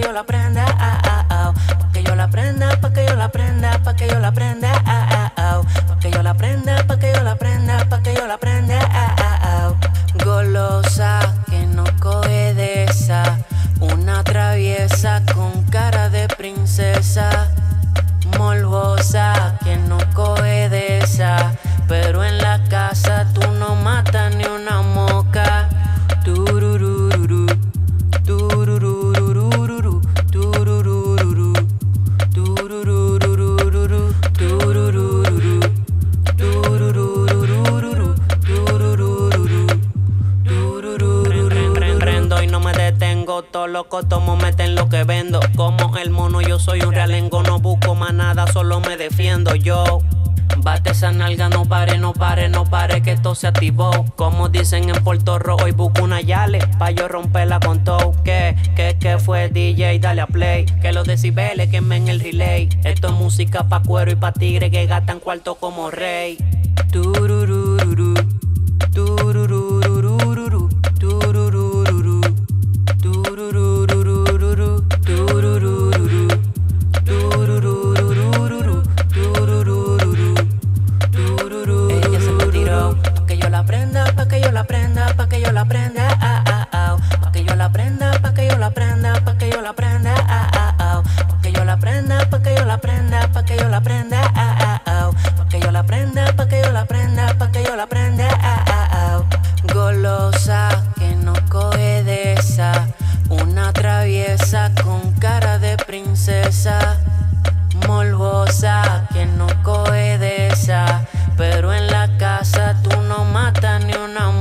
yo la prenda, pa' que yo la prenda, pa' que yo la prenda, pa' que yo la prenda, pa' que yo la prenda, pa' que yo la prenda, pa' que yo la prenda, golosa que no coge de esa, una traviesa con cara de princesa, morbosa que no coge de esa, pero en la casa tú no matas ni una moca. Tururururu, tururururu, tururururu, tururururu, tururururu, tururururu, tururururu. Prendo y no me detengo, todo loco tomo, meten lo que vendo. Como el mono yo soy un realengo, no busco más nada, solo me defiendo yo. Bate esa nalga, no pare, no pare, no pare, que esto se activó. Como dicen en Puerto Rico, hoy busco una yale, pa' yo romperla con todo. ¿Qué fue DJ? Dale a play, que los decibeles quemen el relay. Esto es música pa' cuero y pa' tigre que gastan cuarto como rey. Tururururu, tururururu, tururururu, tururururu, tururururu, tururururu, tururururu. Ella se me tiró, pa' que yo la prenda, pa' que yo la prenda, pa' que yo la prenda, pa' que yo la prenda, pa' que yo la prenda, pa' que yo la prenda, pa' que yo la prenda, pa' que yo la prenda, pa' que yo la prenda, pa' que yo la prenda, pa' que yo la prenda, pa' que yo la prenda, golosa que no coge de esa, una traviesa con cara de princesa, morbosa que no coge de esa, pero en la casa tú no matas ni una